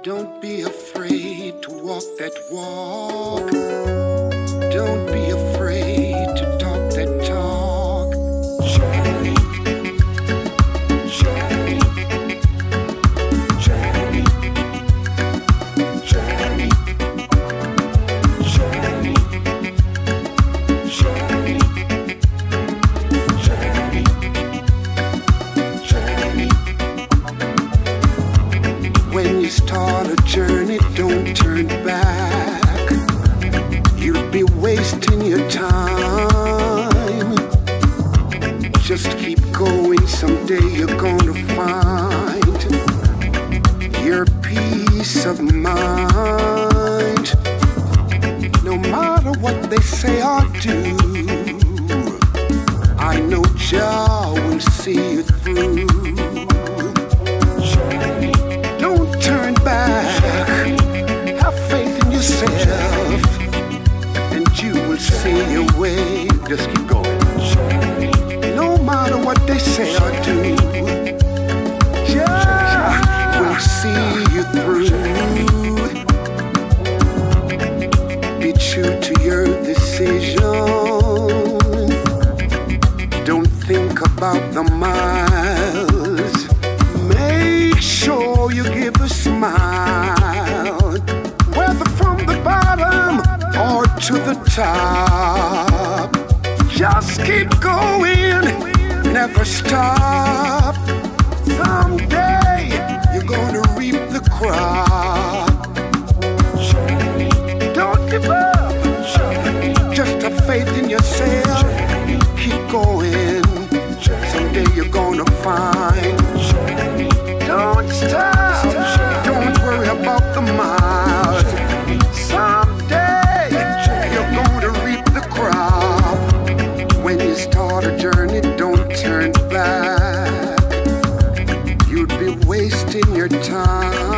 Don't be afraid to walk that walk. Don't be afraid to talk that talk. Journey, journey, journey, journey, journey, journey, journey, journey. When you start a journey, don't turn back. You'll be wasting your time. Just keep going, someday you're gonna find your peace of mind. No matter what they say or do, I know Jah will see you through. Don't turn back. Have faith in yourself, and you will see your way. Just keep going. No matter what they say or do, Jah will see you through. Be true to your decision. Don't think about the miles. Make sure you give a smile, whether from the bottom or to the top. Just keep going, never stop. Someday you're gonna reap the crop. Don't give up, just have faith in yourself. Keep going, someday you're gonna find. Don't stop, don't worry about the miles. Someday you're gonna reap the crop. When you start a journey, don't turn back. You'd be wasting your time.